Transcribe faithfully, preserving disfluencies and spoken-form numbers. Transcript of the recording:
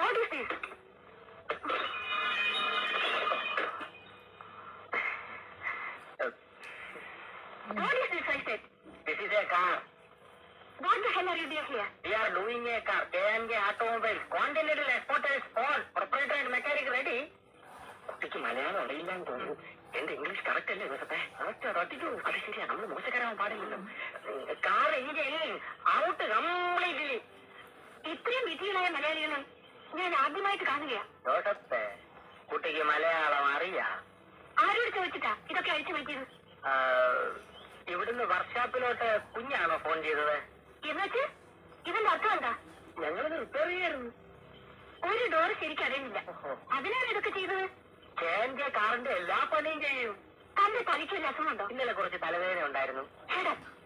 What is this? What is this, I said? This is a car. What the hell are you doing here? We are doing a car. K M K Automobiles. Continental Exporters Ford. Proprietor and mechanic ready. കുട്ടിക്ക് മലയാളം അറിയില്ലാന്ന് തോന്നുന്നു. എന്റെ English correct അല്ലേ ദിവസത്തെ? റൊട്ടിക്കു അത് ശരിയാ, നമ്മൾ മോശക്കാരാവാൻ പാടില്ലല്ലോ. Car engine out completely. ഇത്രയും വിധികളായ മലയാളികളെ ഞാൻ ആദ്യമായിട്ട് കാണുകയാ. ദോഷത്തെ കുട്ടിക്ക് മലയാളം അറിയാം. ആരോട് ചോദിച്ചിട്ടാ ഇതൊക്കെ അഴിച്ചു വെച്ചത്? ഇവിടുന്ന് വർക്ക്ഷോപ്പിലോട്ട് കുഞ്ഞാണോ ഫോൺ ചെയ്തത്? എന്നുവെച്ച് ഇതിന്റെ അർത്ഥം എന്താ? ഞങ്ങളിത് റിപ്പയർ ചെയ്യായിരുന്നു. ഒരു ഡോർ ശരിക്കും അറിയുന്നില്ല. അതിനാണ് ഇതൊക്കെ ചെയ്തത്? കാറിന്റെ എല്ലാ പണിയും ചെയ്യും. തന്റെ തനിക്ക് ഒരു രസമുണ്ടോ? ഇന്നലെ കുറച്ച് തലവേദന ഉണ്ടായിരുന്നു.